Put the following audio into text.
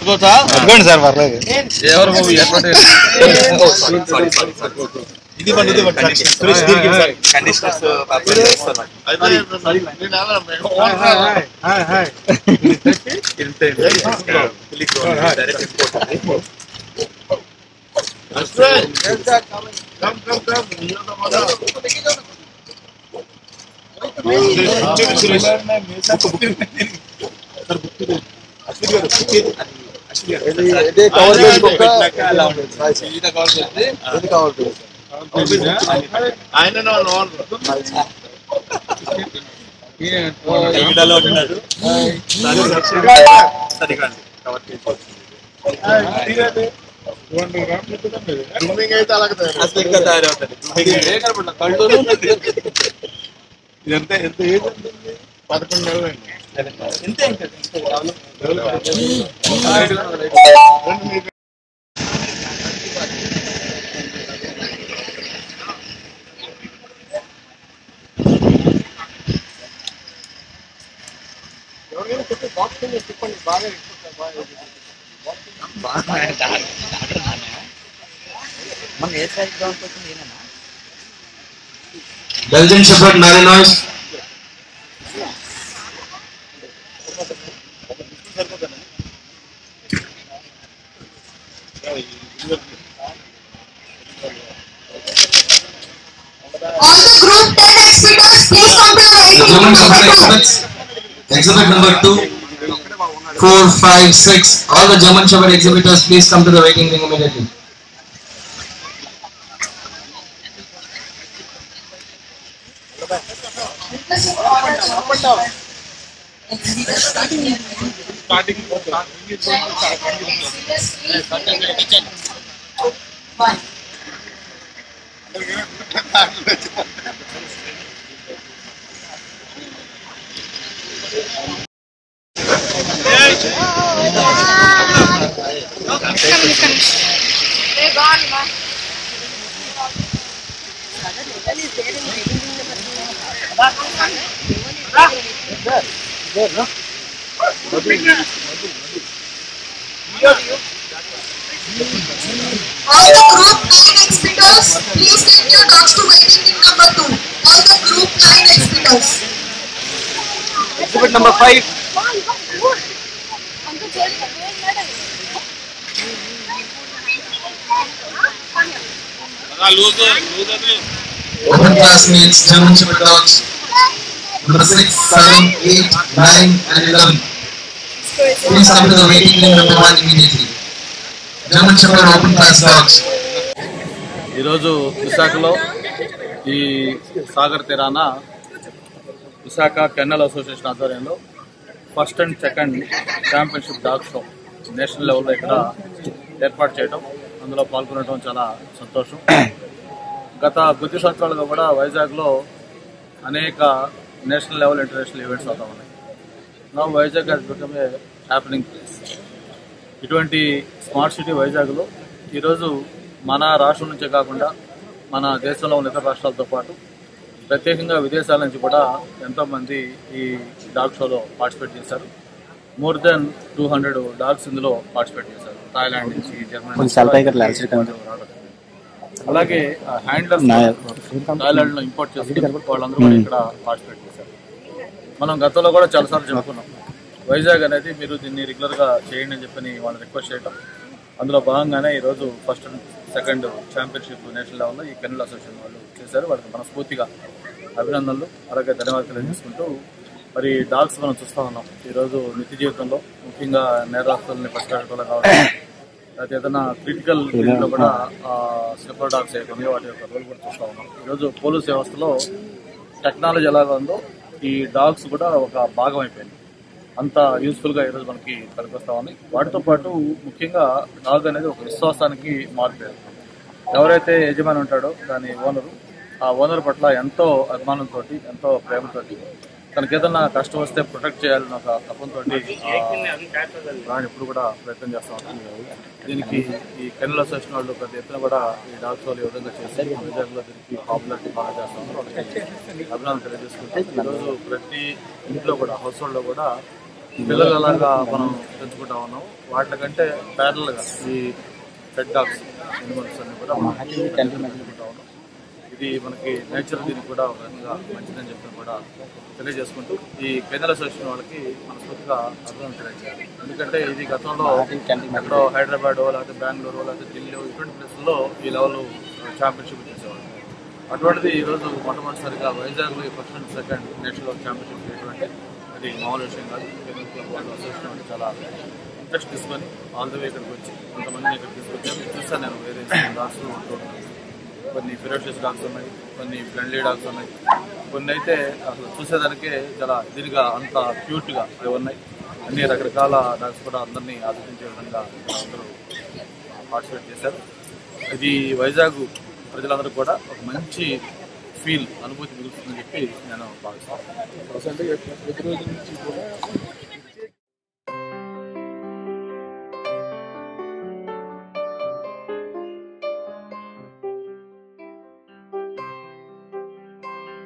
ఎత్తుకోవచ్చా? ఎత్తుకోండి sir, పర్లేదు. ఎవరు ఇది ఎంత ఏజ్ ఉంటుంది? 11 నెలలు అండి. Belgian Shepherd Malinois. All the group 10 exhibitors, please come to the waiting room number 2. Exhibit number 2, 4, 5, 6. All the German Shepherd exhibitors, please come to the waiting room immediately. All the group 9 exhibitors, please take your dogs to waiting room number 2. All the group 9 exhibitors. Exhibit number 5. Open classmates, German Shepherd dogs. Number 6, 7, 8, 9 and 11. Please come to the waiting room number 1 immediately. German Shepherd open class dogs. ఈరోజు విశాఖలో ఈ సాగర్ తీరాన Visakha kennel association ఆధ్వర్యంలో first and second championship dog show national లెవెల్లో ఇక్కడ ఏర్పాటు చేయడం, అందులో పాల్గొనడం చాలా సంతోషం. గత కొద్ది సంవత్సరాలుగా కూడా వైజాగ్లో అనేక నేషనల్ లెవెల్ ఇంటర్నేషనల్ ఈవెంట్స్ అవుతా ఉన్నాయి. నా Vizag has become a happening place. ఇటువంటి స్మార్ట్ సిటీ వైజాగ్లో ఈరోజు మన రాష్ట్రం నుంచే కాకుండా మన దేశంలో ఉన్న ఇతర రాష్ట్రాలతో పాటు ప్రత్యేకంగా విదేశాల నుంచి కూడా ఎంతోమంది ఈ డాగ్ షోలో పార్టిసిపేట్ చేశారు. మోర్ దెన్ 200 డాగ్స్ ఇందులో పార్టిసిపేట్ చేశారు. థాయిలాండ్ నుంచి, జర్మనీ, అలాగే హ్యాండ్లర్స్ థాయిలాండ్లో ఇంపోర్ట్ చేసుకుని వాళ్ళందరూ కూడా ఇక్కడ పార్టిసిపేట్ చేశారు. మనం గతంలో కూడా చాలాసార్లు చెప్పుకున్నాం, వైజాగ్ అనేది మీరు దీన్ని రెగ్యులర్గా చేయండి అని చెప్పని వాళ్ళని రిక్వెస్ట్ చేయడం. అందులో భాగంగానే ఈరోజు first and second championship national లెవెల్లో ఈ కెన్నల్ అసోసియేషన్ వాళ్ళు చేశారు. వాళ్ళకి మనస్ఫూర్తిగా అభినందనలు, అలాగే ధన్యవాదాలు తెలియజేసుకుంటూ, మరి డాగ్స్ మనం చూస్తూ ఉన్నాం ఈరోజు నిత్య జీవితంలో, ముఖ్యంగా నేరాస్తుల్ని పరిష్కరించడంలో కావచ్చు, లేకపోతే ఏదైనా క్రిటికల్ దీంట్లో కూడా స్లీపర్ డాగ్స్ ఏవైతే వాటి యొక్క రోల్ కూడా చూస్తూ ఉన్నాం. ఈరోజు పోలీస్ వ్యవస్థలో టెక్నాలజీ ఎలాగ ఉందో ఈ డాగ్స్ కూడా ఒక భాగం అయిపోయింది. అంత యూస్ఫుల్గా ఈరోజు మనకి పనికొస్తా ఉంది. వాటితో పాటు ముఖ్యంగా డాగ్ అనేది ఒక విశ్వాసానికి మారిపోయారు. ఎవరైతే యజమాని ఉంటాడో దాని ఓనరు, ఆ ఓనర్ పట్ల ఎంతో అభిమానంతో, ఎంతో ప్రేమతోటి, తనకి ఏదన్నా కష్టం వస్తే ప్రొటెక్ట్ చేయాలని ఒక తపంతో ఎప్పుడు కూడా ప్రయత్నం చేస్తూ ఉంటాం. దీనికి ఈ కెన్నల్ అసోసియేషన్ వాళ్ళు పెద్ద ఎత్తున కూడా ఈ డాగ్స్ వాళ్ళు ఈ విధంగా చేసి వైజాగ్లో దీనికి పాపులారిటీ బాగా చేస్తూ ఉంటారు. వాళ్ళకి అభినందనలు తెలియజేసుకుంటాం. ఈరోజు ప్రతి ఇంట్లో కూడా, హౌస్ హోల్డ్లో కూడా పిల్లలు అలాగా మనం పెంచుకుంటా ఉన్నాం. వాటికంటే ప్యారల్గా ఈ పెట్ డాగ్స్ యానిమల్స్ అన్ని కూడా మనం పెంచుకుంటా ఉన్నాం. ఇది మనకి నేచర్ దీనికి కూడా ఒక విధంగా మంచిదని చెప్పి కూడా తెలియజేసుకుంటూ ఈ కెనల్ అసోసియేషన్ వాళ్ళకి మనస్ఫూర్తిగా అభినందన తెలియజేయాలి. ఎందుకంటే ఇది గతంలో ఎక్కడో హైదరాబాద్ లేకపోతే బెంగళూరు లేకపోతే ఢిల్లీ ఇటువంటి ప్లేసుల్లో ఈ లెవెల్ ఛాంపియన్షిప్ చేసేవాళ్ళు. అటువంటిది ఈరోజు మొట్టమొదటిసారిగా వైజాగ్లో ఈ first and second national championship చేయడం అంటే అది మామూలు విషయం కాదు. కెనల్ క్లబ్ వాళ్ళు అసోసియేషన్ అంటే చాలా ఇంట్రెస్ట్ తీసుకొని ఆల్ ద వే ఇక్కడికి వచ్చి కొంతమందిని ఇక్కడ తీసుకొచ్చాను. చూస్తాను నేను వేరే డాగ్స్ ఉంటున్నాను. కొన్ని ఫెరోషియస్ డాగ్స్ ఉన్నాయి, కొన్ని ఫ్రెండ్లీ డాగ్స్ ఉన్నాయి, కొన్ని అయితే అసలు చూసేదానికే చాలా ఇదిగా అంత క్యూట్గా అవి ఉన్నాయి. అన్ని రకరకాల డాగ్స్ కూడా అందరినీ ఆదరించే విధంగా అందరూ పార్టిసిపేట్ చేశారు. ఇది వైజాగ్ ప్రజలందరూ కూడా ఒక మంచి ఫీల్ అనుభూతి మిగులుతుందని చెప్పి నేను భావిస్తాను.